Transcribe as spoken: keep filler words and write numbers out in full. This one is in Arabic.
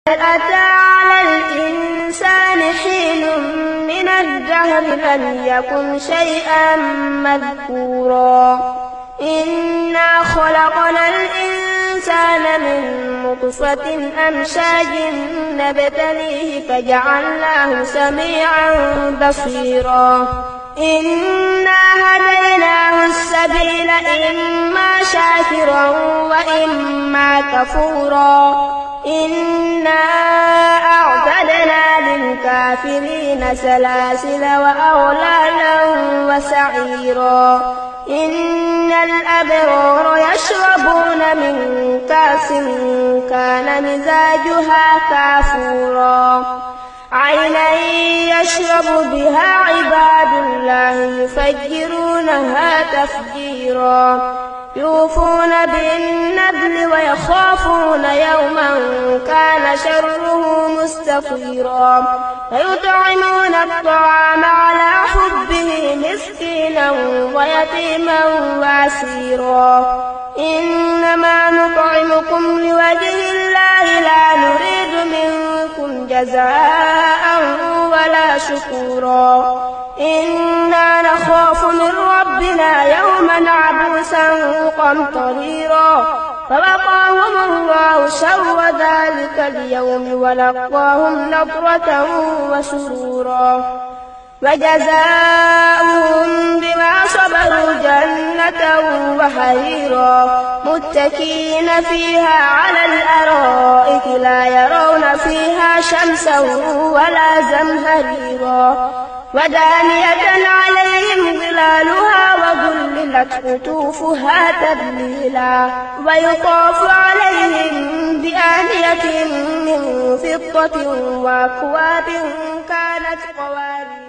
أتى على الإنسان حين من الدهر لم يكن شيئا مذكورا إنا خلقنا الإنسان من نطفة أمشاج نبتليه فجعلناه سميعا بصيرا إنا هديناه السبيل إما شاكرا وإما كفورا إنا أعتدنا للكافرين سلاسل وأغلالا وسعيرا إن الأبرار يشربون من كأس كان مزاجها كافورا عينا يشرب بها عباد الله يفجرونها تفجيرا يوفون بالنذر ويخافون يوما كان شره مستطيرا ويطعمون الطعام على حبه مسكينا ويتيما واسيرا إنما نطعمكم لوجه الله لا نريد منكم جزاء ولا شكورا إنا نخاف من ربنا يوما عبوسا قمطريرا فوقاهم الله شر ذلك اليوم ولقاهم نضرة وسرورا وجزاؤهم بما صبروا جنة وحريرا متكئين فيها على الأرائك لا يرون فيها شمسا ولا زمهريرا ودانية عليهم ظلالها وذللت قطوفها تذليلا ويطاف عليهم بآنية من فضة وأكواب كانت قوارير